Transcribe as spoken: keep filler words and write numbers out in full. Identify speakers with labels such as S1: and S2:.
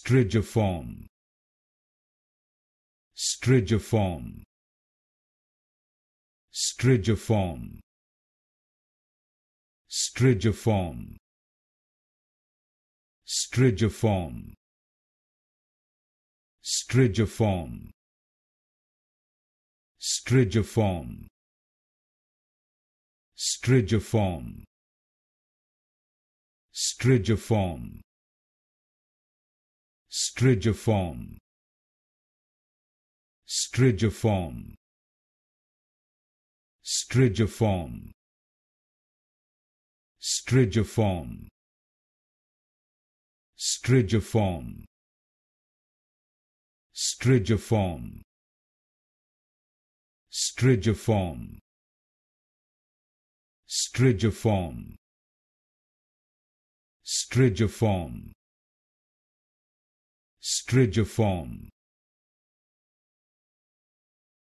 S1: Strigiform, Strigiform, Strigiform, Strigiform, Strigiform, Strigiform, Strigiform, Strigiform, Strigiform, Strigiform, Strigiform, Strigiform, Strigiform, Strigiform, Strigiform, Strigiform, Strigiform, Strigiform, Strigiform,